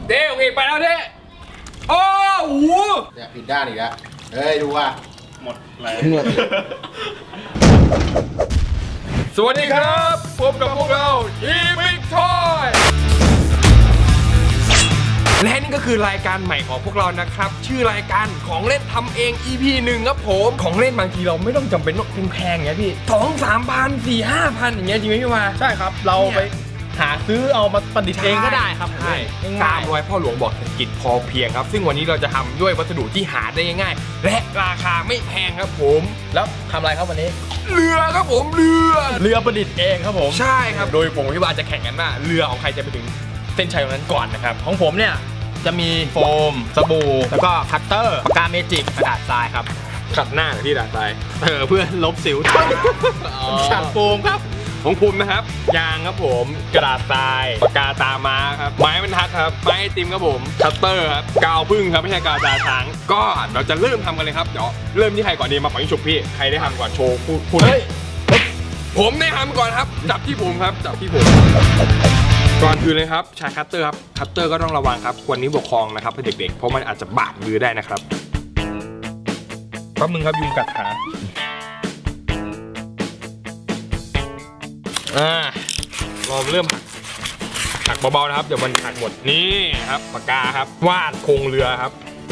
เด้งอีกไปแล้วเด้โอ้โหเนี่ยผิดด้านอีกแล้วเฮ้ยดูว่าหมดเลยสวัสดีครับพบกับพวกเราอีพิกทอยและนี่ก็คือรายการใหม่ของพวกเรานะครับชื่อรายการของเล่นทำเอง EP 1ครับผมของเล่นบางทีเราไม่ต้องจำเป็นต้องแพงไงพี่2-3 พัน4-5 พันอย่างเงี้ยจริงไหมพี่มาใช่ครับเราไปหาซื้อเอามาประดิษฐ์เองก็ได้ครับใช่ตามรอยพ่อหลวงบอกเศรษฐกิจพอเพียงครับซึ่งวันนี้เราจะทำด้วยวัสดุที่หาได้ง่ายๆและราคาไม่แพงครับผมแล้วทำอะไรครับวันนี้เรือครับผมเรือประดิษฐ์เองครับผมใช่ครับโดยผมกับพี่วาจะแข่งกันว่าเรือของใครจะไปถึงเส้นชัยตรงนั้นก่อนนะครับของผมเนี่ยจะมีโฟมสบู่แล้วก็คัตเตอร์ปากกาเมจิกกระดาษทรายครับขัดหน้าที่กระดาษทรายเพื่อลบสิวฉัดโฟมครับของภูมินะครับยางครับผมกระดาษทรายปากกาตาม้าครับไม้บรรทัดครับไม้ไอติมครับผมคัตเตอร์ครับกาวพึ่งครับไม่ใช่กาวตาช้างก็เราจะเริ่มทำกันเลยครับเดี๋ยวเริ่มที่ใครก่อนดีมาฝังฉุกพี่ใครได้ทำก่อนโชว์พูดเลยผมได้ทำก่อนครับจับที่ผมครับจับที่ผมก่อนอื่นเลยครับใช้คัตเตอร์ครับคัตเตอร์ก็ต้องระวังครับควรนิ้วปกครองนะครับเพื่อเด็กๆเพราะมันอาจจะบาดมือได้นะครับแป๊บนึงครับยุงกัดขาเราเริ่มหักเบาๆนะครับเดี๋ยวมันหักหมดนี่ครับปากกาครับวาดโครงเรือครับ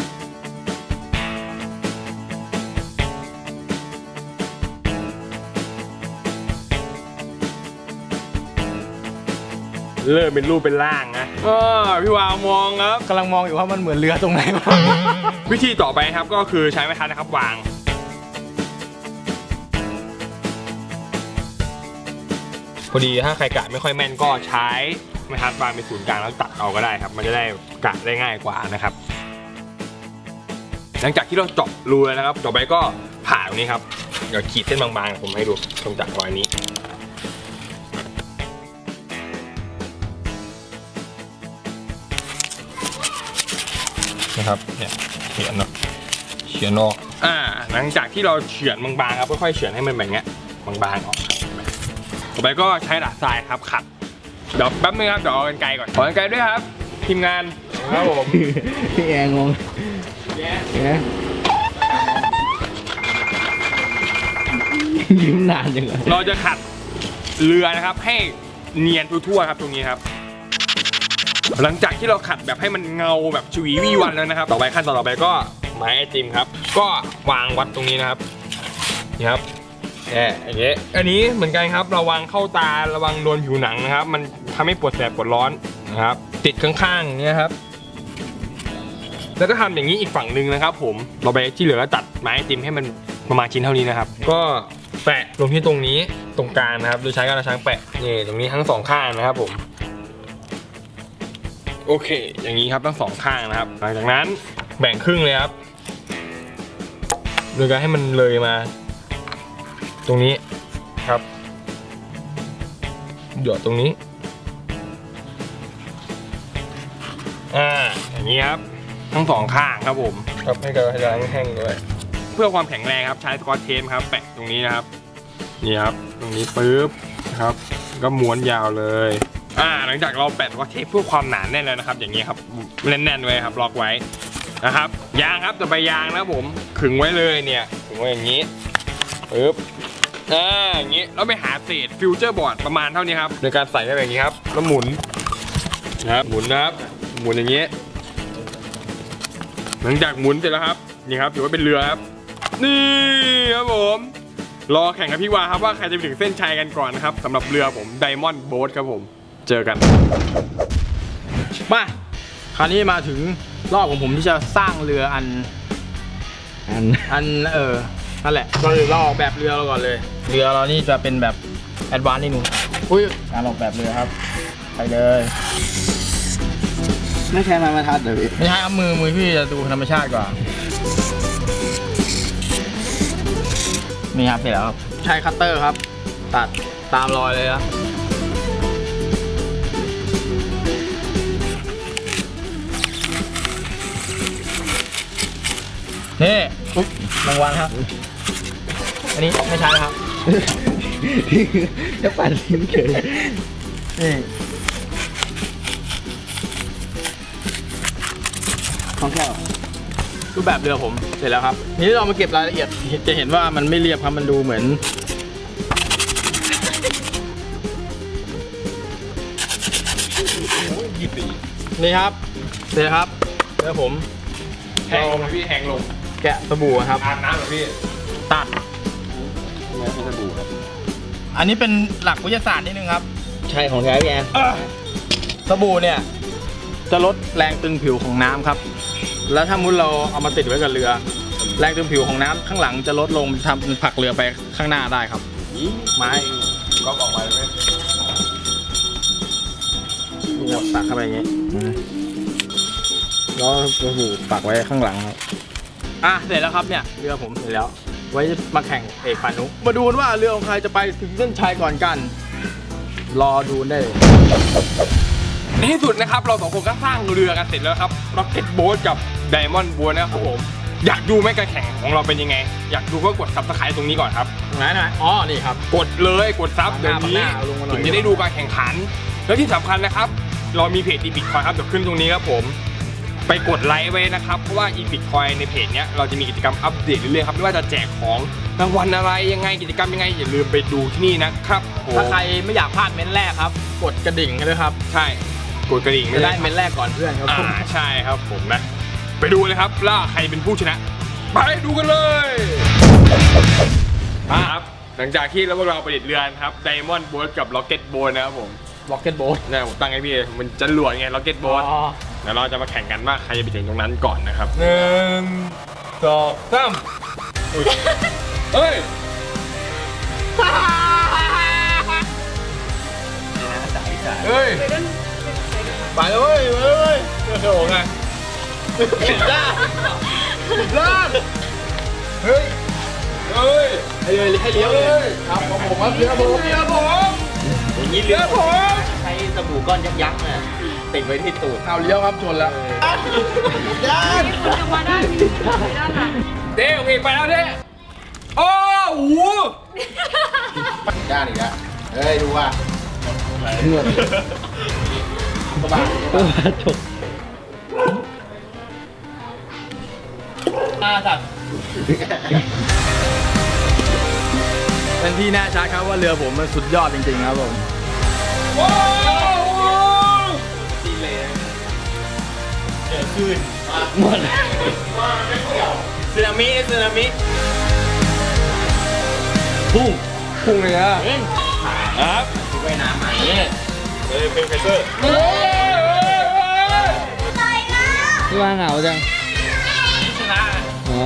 เริ่มเป็นรูปเป็นร่างนะพี่วาวมองครับกำลังมองอยู่ว่ามันเหมือนเรือตรงไหนวิธีต่อไปครับก็คือใช้ไม้ทัดนะครับวางพอดีถ้าใครกะไม่ค่อยแม่นก็ใช้ไม้ทัดวางเป็นศูนย์กลางแล้วตัดเอาก็ได้ครับมันจะได้กะได้ง่ายกว่านะครับหลังจากที่เราเจาะรูแล้วนะครับต่อไปก็ผ่าตรงนี้ครับเดี๋ยวขีดเส้นบางๆผมให้ดูตรงจากรอยนี้นะครับเนี่ยเฉือนเนาะเฉือนออกหลังจากที่เราเฉือนบางๆครับค่อยๆเฉือนให้มันแบบเนี้ยบางๆออกต่อไปก็ใช้ดาบทรายครับขัดเดี๋ยวแป๊บนึงครับเดี๋ยวเอากรรไกรก่อนขอกรรไกรด้วยครับทีมงานครับผมพี่แองงยิ้มนานจังเลยเราจะขัดเรือนะครับให้เนียนทั่วๆครับตรงนี้ครับหลังจากที่เราขัดแบบให้มันเงาแบบชวีวีวันแล้วนะครับต่อไปขั้นตอนต่อไปก็ไม้ไอติมครับก็วางวัดตรงนี้นะครับนี่ครับอย่างเงี้ยอันนี้เหมือนกันครับระวังเข้าตาระวังโดนผิวหนังนะครับมันทำให้ปวดแสบปวดร้อนนะครับติดข้างๆอย่างเงี้ยครับแล้วก็ทำอย่างนี้อีกฝั่งหนึ่งนะครับผมเราไปที่เหลือก็ตัดไม้ไอติมให้มันประมาณชิ้นเท่านี้นะครับก็แปะลงที่ตรงนี้ตรงกลางนะครับโดยใช้กระชังแปะนี่ตรงนี้ทั้ง2ข้างนะครับผมโอเคอย่างนี้ครับทั้ง2ข้างนะครับหลังจากนั้นแบ่งครึ่งเลยครับโดยการให้มันเลยมาตรงนี้ครับหยดตรงนี้อย่างนี้ครับทั้ง2ข้างครับผมครับให้กระดาษแห้งด้วยเพื่อความแข็งแรงครับใช้สกอตเทปครับแปะตรงนี้นะครับนี่ครับตรงนี้ปึ๊บครับก็ม้วนยาวเลยหลังจากเราแปะสกอตเทปเพื่อความหนาแน่นแล้วนะครับอย่างนี้ครับแน่นๆไว้ครับล็อกไว้นะครับยางครับต่อไปยางนะผมขึงไว้เลยเนี่ยขึงไว้อย่างนี้ปึ๊บอย่างนี้แล้วไปหาเศษฟิวเจอร์บอร์ดประมาณเท่านี้ครับในการใส่ได้แบบนี้ครับแล้วหมุนนะครับหมุนนะครับหมุนอย่างนี้หลังจากหมุนเสร็จแล้วครับนี่ครับถือว่าเป็นเรือครับนี่ครับผมรอแข่งกับพี่วาครับว่าใครจะไปถึงเส้นชัยกันก่อนนะครับสำหรับเรือผมไดมอนด์โบ๊ทครับผมเจอกันมาคราวนี้มาถึงรอบของผมที่จะสร้างเรืออันนั่นแหละเราออกแบบเรือเราก่อนเลยเรือเรานี่จะเป็นแบบแอดวานซ์นิดนึงการออกแบบเรือครับไปเลยไม่ใช่ไม้บรรทัดเลยพี่ไม่ใช่ครับมือพี่จะดูธรรมชาติกว่านี่ครับเสร็จแล้วครับใช้คัตเตอร์ครับตัดตามรอยเลยนะนี่รางวัลครับอันนี้ไม่ใช่ครับจะปั่นทิ้งเฉยนี่ของแก้วรูปแบบเรือผมเสร็จแล้วครับทีนี้เรามาเก็บรายละเอียดจะเห็นว่ามันไม่เรียบครับมันดูเหมือนนี่ครับเสร็จครับเรือผมแหงลงพี่แหงลงแกะสบู่ครับอาบน้ำเหรอพี่ตัดไม่ใช่สบู่ครับอันนี้เป็นหลักวิทยาศาสตร์นิดนึงครับใช่ของแท้พี่แอนสบู่เนี่ยจะลดแรงตึงผิวของน้ำครับแล้วถ้ามุดเราเอามาติดไว้กับเรือ แรงตึงผิวของน้ำข้างหลังจะลดลงทำผลักเรือไปข้างหน้าได้ครับไม้ก็ออกมาเลยนี่ครับตักเข้าไปอย่างงี้แล้วสบู่ปักไว้ข้างหลังครับเสร็จแล้วครับเนี่ยเรือผมเสร็จแล้ว ไว้มาแข่งเอกพานุมาดูว่าเรือของใครจะไปถึงเส้นชัยก่อนกัน รอดูได้เลยในที่สุดนะครับเราสองคนก็สร้างเรือกันเสร็จแล้วครับ Rocket Boat กับ Diamond Boat นะครับผมอยากดูไหมการแข่งของเราเป็นยังไง อยากดูก็กด Subscribe ตรงนี้ก่อนครับไหนอ๋อนี่ครับกดเลยกดซับเดี๋ยวนี้เอาลงมาหน่อยถึงจะได้ดูการแข่งขัน แล้วที่สำคัญนะครับ เรามีเพจ Epic Coin ครับเดี๋ยวขึ้นตรงนี้ครับผมไปกดไลค์ไว้นะครับเพราะว่า Epic Coin ในเพจเนี้ยเราจะมีกิจกรรมอัปเดตเรื่อยๆครับไม่ว่าจะแจกของรางวัลอะไรยังไงกิจกรรมยังไงอย่าลืมไปดูที่นี่นะครับผมถ้าใครไม่อยากพลาดเม้นแรกครับ กดกระดิ่งให้ด้วยครับใช่กดกระดิ่งไม่ไม่ได้ได้เม้นแรกก่อนเพื่อนครับใช่ครับผมนะไปดูเลยครับล่าใครเป็นผู้ชนะไปดูกันเลยครับหลังจากที่พวกเราประดิษฐ์เรือนะครับ Diamond Boat กับ Rocket Boat นะครับผมล็อกเก็ตโบ๊ทเนี่ยผมตั้งให้พี่มันจะหลวดไง Rocket Boat เดี๋ยวเราจะมาแข่งกันว่าใครจะไปถึงตรงนั้นก่อนนะครับ1 2 3เฮ้ยเฮ้ยไปเลยเว้ยไปเลยเรือโขงไงผิดด้านผิดด้านเฮ้ยเฮ้ยให้เลี้ยวเลยครับผมครับเรือผมอย่างนี้เรือผมใช้สบู่ก้อนยักษ์ๆน่ะติดไว้ที่ตูดเอาเลี้ยวครับชนแล้วคุณจะมาด้านนี้ไม่ด้านหลังเด้โอเคไปแล้วเด้โอ้โหด้านอีกแล้วเฮ้ยดูว่าเหงื่อตัวบาจบสัตว์เป็นที่แน่ชัดครับว่าเรือผมมันสุดยอดจริงๆครับผมโอ้โหหมดสึนามิพุ่งเลยนะครับว่ายน้ำมาเป็นไฟเตอร์ที่ว่าเหงาจังชนะอ๋อ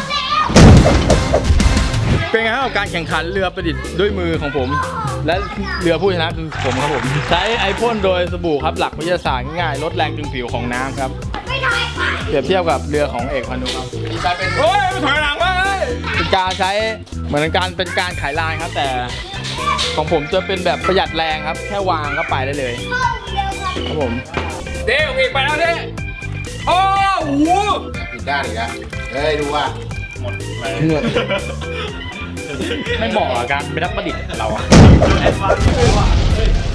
เป็นไงครับกับการแข่งขันเรือประดิษฐ์ด้วยมือของผม และเรือผู้ชนะคือผมครับผมใช้ไอพ่นโดยสบู่ครับหลักวิทยาศาสตร์ง่ายๆลดแรงตึงผิวของน้ำครับเปรียบเทียบกับเรือของเอกพานุครับการเป็นโอ้ยถอยหลังมาเลยการใช้เหมือนการเป็นการขายลายครับแต่ของผมจะเป็นแบบประหยัดแรงครับแค่วางเข้าไปได้เลยครับผมเด้โอเคไปแล้วเด้โอ้โหผิดด้านอีกแล้วเฮ้ยดูว่าเหงื่อไม่เหมาะกับการเป็นนักประดิษฐ์เราอะ